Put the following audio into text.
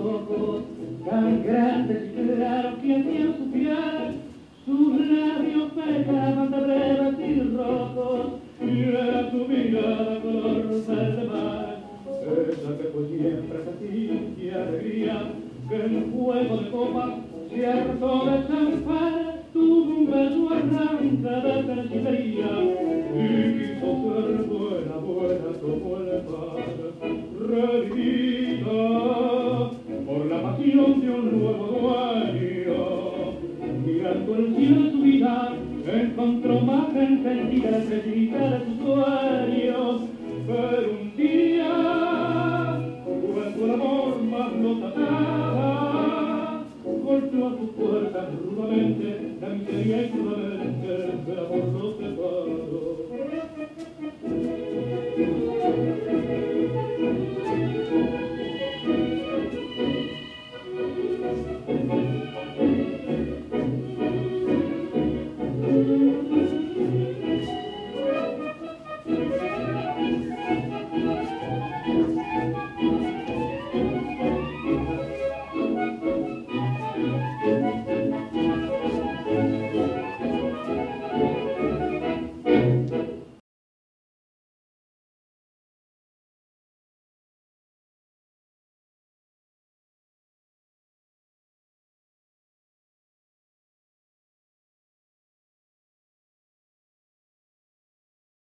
ojos tan grandes y claros que hacían suspirar, sus labios pecaban de breves y rojos, y era su mirada color sal de mar. Ella que fue siempre feliz y alegría, que en un juego de copas se hartó de champán, tuvo un beso arranca de terciaría, y quiso ser buena, buena como el mar. Redimida por la pasión de un nuevo dueño, mirando el cielo de su vida, encontró más encendida la estrellita de su